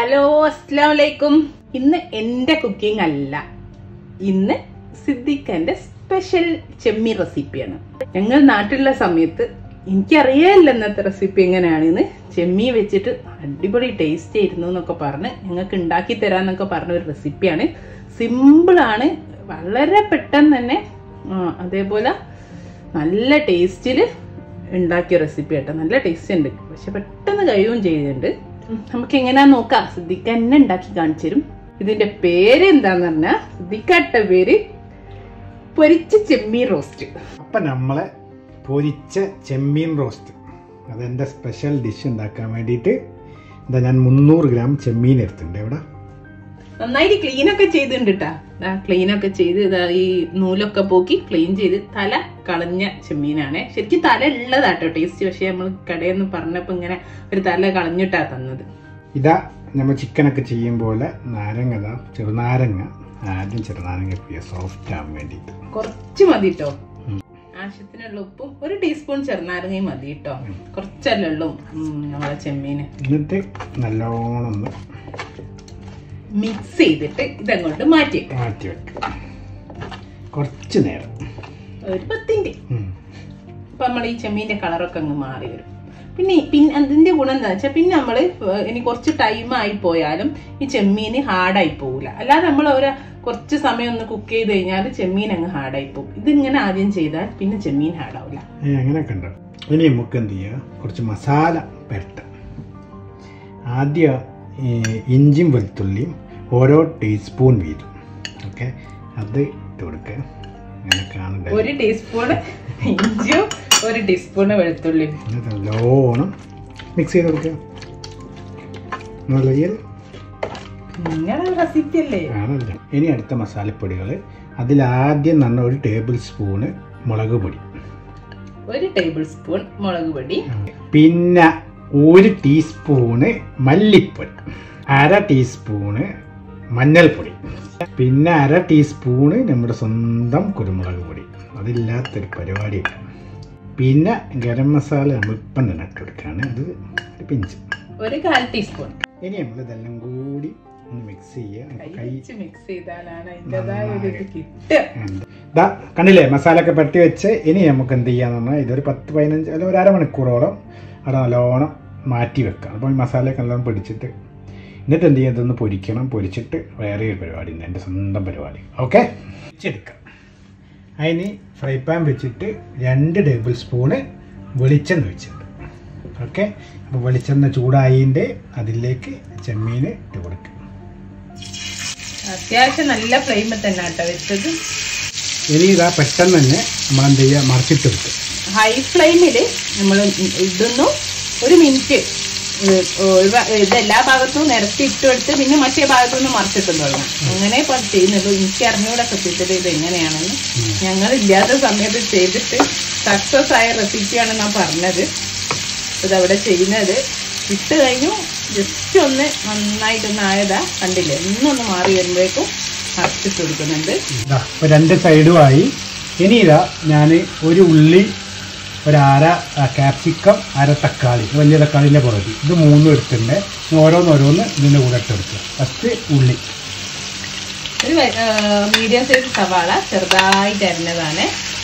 Hello അസ്സലാമലൈക്കും. ഇന്ന് എന്റെ കുക്കിംഗ് അല്ല, ഇന്ന് സിദ്ദിഖന്റെ സ്പെഷ്യൽ ചെമ്മീൻ റെസിപ്പിയാണ്. ഞങ്ങൾ നാട്ടിലുള്ള സമയത്ത് എനിക്കറിയാമല്ലോ ഇന്നത്തെ റെസിപ്പി എങ്ങനെയാണെന്ന്. ചെമ്മീൻ വെച്ചിട്ട് അടിപൊളി ടേസ്റ്റ് ആയിരുന്നു എന്നൊക്കെ പറഞ്ഞ് ഞങ്ങൾക്ക് ഉണ്ടാക്കി തരാന്നൊക്കെ പറഞ്ഞ ഒരു റെസിപ്പിയാണ്. സിമ്പിളാണ്, വളരെ പെട്ടെന്ന് തന്നെ, അതേപോലെ നല്ല ടേസ്റ്റിൽ ഉണ്ടാക്കിയ റെസിപ്പി ആട്ടോ. നല്ല ടേസ്റ്റ് ഉണ്ട്, പക്ഷെ പെട്ടെന്ന് കഴിയുകയും ചെയ്യുന്നുണ്ട്. നമുക്ക് എങ്ങനെയാന്ന് നോക്കാം. സിദ്ദിഖ തന്നെ ഉണ്ടാക്കി കാണിച്ചു തരും. ഇതിന്റെ പേര് എന്താന്ന് പറഞ്ഞാൽ, സിദ്ദിഖാട്ട പേര് പൊരിച്ച ചെമ്മീൻ റോസ്റ്റ്. അപ്പൊ നമ്മളെ പൊരിച്ച ചെമ്മീൻ റോസ്റ്റ്, അതെന്റെ സ്പെഷ്യൽ ഡിഷ് ഉണ്ടാക്കാൻ വേണ്ടിയിട്ട് എന്താ ഞാൻ 300 ഗ്രാം ചെമ്മീൻ എടുത്തിട്ടുണ്ട്. ഇവിടെ നന്നായിട്ട് ക്ലീനൊക്കെ ചെയ്തിട്ടുണ്ട് കേട്ടാ. ക്ലീനൊക്കെ ചെയ്ത് ഇതാ ഈ നൂലൊക്കെ പോക്കി ക്ലീൻ ചെയ്ത് തല കളഞ്ഞ ചെമ്മീനാണ്. ശരിക്കും തല ഉള്ളതാട്ടോ ടേസ്റ്റ്, പക്ഷെ നമ്മൾ കടയിൽ നിന്ന് പറഞ്ഞപ്പോ ഇങ്ങനെ ഒരു തല കളഞ്ഞിട്ടാ തന്നത്. ഇതാ നമ്മൾ ചിക്കനൊക്കെ ചെയ്യും പോലെ നാരങ്ങ, ചെറുനാരങ്ങ ആദ്യം ചെറുനാരങ്ങ സോഫ്റ്റ് ആവാൻ വേണ്ടിയിട്ട് കുറച്ച് മതി കേട്ടോ. ആവശ്യത്തിനുള്ള ഉപ്പും 1 ടീസ്പൂൺ ചെറുനാരങ്ങയും മതി കേട്ടോ. കുറച്ചല്ലേ ഉള്ളൂ നമ്മളെ ചെമ്മീന്. എന്നിട്ട് നല്ലോണം ഒന്ന് മിക്സ് ചെയ്തിട്ട് ഇതങ്ങോട്ട് മാറ്റി വെക്കുക കുറച്ച് നേരം, ഒരു 10 മിനിറ്റ്. അപ്പൊ നമ്മൾ ഈ ചെമ്മീന്റെ കളറൊക്കെ അങ്ങ് മാറി വരും. പിന്നെ അതിന്റെ ഗുണം എന്താ വെച്ചാൽ, പിന്നെ നമ്മള് ഇനി കുറച്ച് ടൈം ആയി പോയാലും ഈ ചെമ്മീന് ഹാർഡായി പോകില്ല. അല്ലാതെ നമ്മൾ കുറച്ച് സമയം ഒന്ന് കുക്ക് ചെയ്ത് കഴിഞ്ഞാൽ ചെമ്മീൻ അങ്ങ് ഹാർഡായി പോകും. ഇതിങ്ങനെ ആദ്യം ചെയ്താൽ പിന്നെ ചെമ്മീൻ ഹാർഡാവില്ല. അങ്ങനെയൊക്കെ ഉണ്ടോ. ഇനി നമുക്ക് എന്ത് ചെയ്യുക, കുറച്ച് മസാല പെരട്ടാം. ആദ്യം ഇഞ്ചിയും വെളുത്തുള്ളിയും ഓരോ ടീസ്പൂൺ വീതം, ഓക്കെ, അത് ഇട്ട് കൊടുക്കുക. അങ്ങനെ കാണണ്ട, 1 ടീസ്പൂൺ ഇഞ്ചിയും 1 ടീസ്പൂൺ വെളുത്തുള്ളിയും നല്ലോണം മിക്സ് ചെയ്ത് കൊടുക്കുക. റെസിപ്പി അല്ലേ ആണല്ലോ. ഇനി അടുത്ത മസാലപ്പൊടികൾ, അതിലാദ്യം നല്ല 1 ടേബിൾ സ്പൂണ് മുളക് പൊടി, 1 ടേബിൾ സ്പൂൺ മുളക് പൊടി, പിന്നെ 1 ടീസ്പൂണ് മല്ലിപ്പൊടി, 1/2 ടീസ്പൂണ് മഞ്ഞൾപ്പൊടി, പിന്നെ 1/2 ടീസ്പൂണ് നമ്മുടെ സ്വന്തം കുരുമുളക് പൊടി. അതില്ലാത്തൊരു പരിപാടിയില്ല. പിന്നെ ഗരം മസാല നമ്മൾ ഇപ്പം തന്നെ ഇട്ട് കൊടുക്കുകയാണ്, അത് ഒരു പിഞ്ച്, 1/4 ടീസ്പൂൺ. ഇനി നമ്മൾ ഇതെല്ലാം കൂടി ഒന്ന് മിക്സ് ചെയ്യുക. മിക്സ് ചെയ്താലാണ് കിട്ടുക. കണ്ടില്ലേ മസാല ഒക്കെ പരട്ടി വെച്ച്. ഇനി നമുക്ക് എന്ത് ചെയ്യാന്ന് പറഞ്ഞാൽ, ഇതൊരു 10-15 അല്ലെങ്കിൽ 1/2 മണിക്കൂറോളം അവിടെ നല്ലോണം മാറ്റി വെക്കാം. അപ്പോൾ ഈ മസാലയൊക്കെ നല്ലോണം പിടിച്ചിട്ട് എന്നിട്ട് എന്ത് ചെയ്യുക, ഇതൊന്ന് പൊരിക്കണം. പൊരിച്ചിട്ട് വേറെ ഒരു പരിപാടി ഉണ്ട്, എൻ്റെ സ്വന്തം പരിപാടി. ഓക്കെ, പൊരിച്ചെടുക്കാം. അതിന് ഫ്രൈ പാൻ വെച്ചിട്ട് 2 ടേബിൾ സ്പൂണ് വെളിച്ചെണ്ണ വെച്ചിട്ടുണ്ട്. ഓക്കെ, അപ്പോൾ വെളിച്ചെണ്ണ ചൂടായതിൻ്റെ അതിലേക്ക് ചെമ്മീൻ ഇട്ട് കൊടുക്കുക. അത്യാവശ്യം നല്ല ഫ്ലെയിമിൽ തന്നെ കേട്ടോ വെച്ചത്. ഇനി ഇതാ പെട്ടെന്ന് തന്നെ നമ്മൾ എന്ത് ചെയ്യുക, മറിച്ചിട്ട് വെക്കുക. ഹൈ ഫ്ലെയിമിൽ നമ്മൾ ഇടുന്നു. 1 മിനിറ്റ് ഇതെല്ലാ ഭാഗത്തും നിരത്തി ഇട്ടെടുത്ത് പിന്നെ മറ്റേ ഭാഗത്തുനിന്ന് മറിച്ചിട്ടും തുടങ്ങാം. അങ്ങനെ ഇപ്പൊ ചെയ്യുന്നുള്ളൂ. എനിക്ക് അറിഞ്ഞൂടെ സത്യത്തിൽ ഇത് എങ്ങനെയാണെന്ന്. ഞങ്ങൾ ഇല്ലാത്ത സമയത്ത് ചെയ്തിട്ട് സക്സസ് ആയ റെസിപ്പിയാണ് ഞാൻ പറഞ്ഞത്. ഇതവിടെ ചെയ്യുന്നത് ഇട്ട് കഴിഞ്ഞു. ജസ്റ്റ് ഒന്ന് നന്നായിട്ടൊന്ന് ആയതാ, കണ്ടില്ലേ, ഒന്നൊന്ന് മാറി വരുമ്പോഴേക്കും മറിച്ചിട്ട് കൊടുക്കുന്നുണ്ട്. ഇപ്പൊ 2 സൈഡുമായി. ഇനി ഇതാ ഞാൻ 1 ഉള്ളി, 1/2 ക്യാപ്സിക്കം, 1/2 തക്കാളി, വലിയ തക്കാളിൻ്റെ പുറത്ത്, ഇത് 3 എടുത്തിട്ടുണ്ട്. ഓരോന്നോരോന്ന് ഇതിൻ്റെ കൂടെ ഇട്ടെടുക്കുക. ഫസ്റ്റ് ഉള്ളി, ഒരു മീഡിയം സൈസ് സവാള ചെറുതായിട്ട് അരിഞ്ഞതാണ്.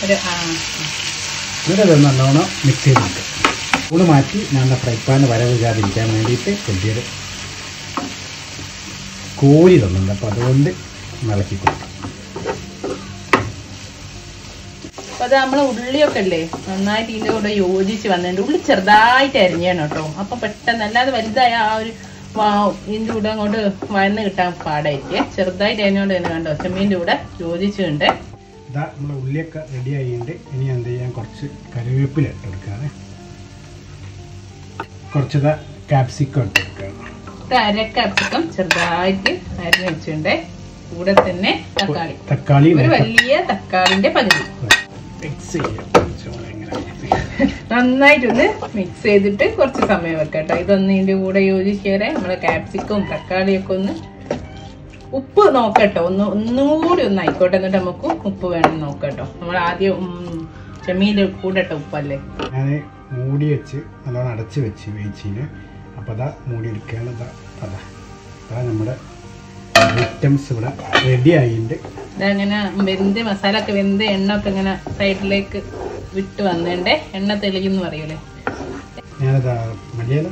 എന്നിട്ട് നല്ലോണം മിക്സ് ചെയ്ത് വെക്കുക. ചൂട് മാറ്റി ഞാൻ ഫ്രൈ പാൻ വരവില്ലാതിരിക്കാൻ വേണ്ടിയിട്ട് വലിയൊരു കോരി തന്നുണ്ട്. അപ്പോൾ അതുകൊണ്ട് ഇളക്കി കൊടുക്കും. അപ്പോൾ അത് നമ്മൾ ഉള്ളിയൊക്കെ അല്ലേ നന്നായിട്ട് ഇതിൻ്റെ കൂടെ യോജിച്ച് വന്നിട്ടുണ്ട്. ഉള്ളി ചെറുതായിട്ട് അരിഞ്ഞാണ് കേട്ടോ. അപ്പം പെട്ടെന്ന്, അല്ലാതെ വലുതായ ആ ഒരു ഇതിൻ്റെ കൂടെ അങ്ങോട്ട് വഴന്ന് കിട്ടാൻ പാടായിരിക്കും. ചെറുതായിട്ട് അരിഞ്ഞോണ്ട് തന്നെ കണ്ടോ ചെമ്മീൻ്റെ കൂടെ യോജിച്ചുണ്ട്. ഇതാ നമ്മുടെ ഉള്ളിയൊക്കെ റെഡി ആയിട്ടുണ്ട്. ഇനി എന്ത് ചെയ്യാൻ, കുറച്ച് കറിവേപ്പില ഇട്ട് കൊടുക്കുകയാണ്. കുറച്ച് ക്യാപ്സിക്കം ഇട്ട് കൊടുക്കുകയാണ്. 1/2 ക്യാപ്സിക്കം ചെറുതായിട്ട് അരിഞ്ഞ് വെച്ചിട്ടുണ്ട്. കൂടെ തന്നെ തക്കാളി, ഒരു വലിയ തക്കാളിന്റെ പകുതി മിക്സ് ചെയ്യാം. നന്നായിട്ടൊന്ന് മിക്സ് ചെയ്തിട്ട് കുറച്ച് സമയം വെക്കട്ടോ. ഇതൊന്ന് ഇതിന്റെ കൂടെ യോജിച്ചേരെ നമ്മളെ ക്യാപ്സിക്കവും തക്കാളിയൊക്കെ ഒന്ന് ഉപ്പ് നോക്കട്ടോ. ഒന്നുകൂടി ഒന്ന് ആയിക്കോട്ടെ. എന്നിട്ട് നമുക്ക് ഉപ്പ് വേണം നോക്കട്ടോ. നമ്മൾ ആദ്യം ചെമ്മീൻ്റെ കൂടെ ഇട്ട ഉപ്പല്ലേ. ഞാൻ മൂടി വെച്ച് നല്ലോണം അടച്ച് വെച്ച് വേവിച്ചിന്. അപ്പോൾ അതാ മൂടി എടുക്കുകയാണ്. അതാ നമ്മുടെ ഐറ്റംസ് ഇവിടെ റെഡി ആയിട്ടുണ്ട്. ഇതങ്ങനെ വെന്ത് മസാല ഒക്കെ വെന്ത് എണ്ണ ഒക്കെ ഇങ്ങനെ സൈഡിലേക്ക് വിട്ട് വന്നേണ്ടേ, എണ്ണ തെളിയെന്ന് പറയൂലേ. ഞാനതാ മല്ലിയില,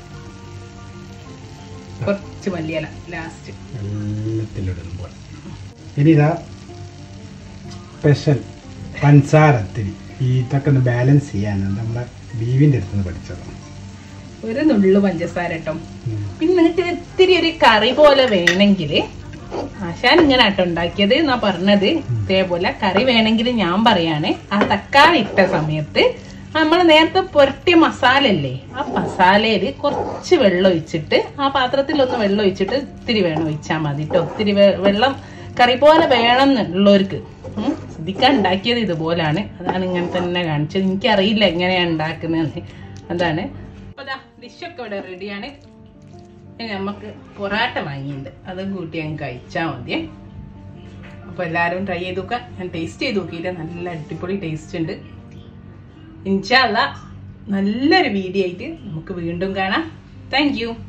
കുറച്ച് മല്ലിയില ലാസ്റ്റ് എല്ലാത്തിലിടുമ്പോൾ. ഇനി ഇതാ സ്പെഷ്യൽ പഞ്ചസാരത്തിന് ഇതൊക്കെ ഒന്ന് ബാലൻസ് ചെയ്യാനാണ് നമ്മളെ ബീവിൻ്റെ അടുത്ത് നിന്ന് പഠിച്ചത്. ഒരു നുള്ളു പഞ്ചസാര കേട്ടോ. പിന്നെ നിങ്ങൾക്ക് ഇത്തിരി ഒരു കറി പോലെ വേണമെങ്കിൽ, ആശാൻ ഇങ്ങനെ ആട്ടോ ഉണ്ടാക്കിയത് എന്നാ പറഞ്ഞത്, ഇതേപോലെ കറി വേണമെങ്കിൽ ഞാൻ പറയാണ്, ആ തക്കാളി ഇട്ട സമയത്ത് നമ്മൾ നേരത്തെ പുരട്ടിയ മസാല അല്ലേ, ആ മസാലയില് കുറച്ച് വെള്ളം ഒഴിച്ചിട്ട്, ആ പാത്രത്തിലൊന്ന് വെള്ളം ഒഴിച്ചിട്ട് ഇത്തിരി വേണം ഒഴിച്ചാൽ മതി കേട്ടോ. ഇത്തിരി വെള്ളം കറി പോലെ വേണം എന്നുള്ളവർക്ക്. സിദ്ദിഖ ഉണ്ടാക്കിയത് ഇതുപോലാണ്, അതാണ് ഇങ്ങനെ തന്നെ കാണിച്ചത്. എനിക്കറിയില്ല എങ്ങനെയാണ് ഉണ്ടാക്കുന്നതെന്ന്. അതാണ്. അപ്പൊ അതാ ഡിഷൊക്കെ ഇവിടെ റെഡിയാണ്. നമുക്ക് പൊറാട്ട വാങ്ങിയിട്ടുണ്ട്, അതും കൂട്ടി അങ്ങ് കഴിച്ചാൽ മതിയേ. അപ്പൊ എല്ലാവരും ട്രൈ ചെയ്ത് നോക്കുക. ഞാൻ ടേസ്റ്റ് ചെയ്ത് നോക്കിയിട്ട് നല്ല അടിപൊളി ടേസ്റ്റ് ഉണ്ട്. ഇൻഷാ അല്ലാഹ് നല്ലൊരു വീഡിയോ ആയിട്ട് നമുക്ക് വീണ്ടും കാണാം. Thank U.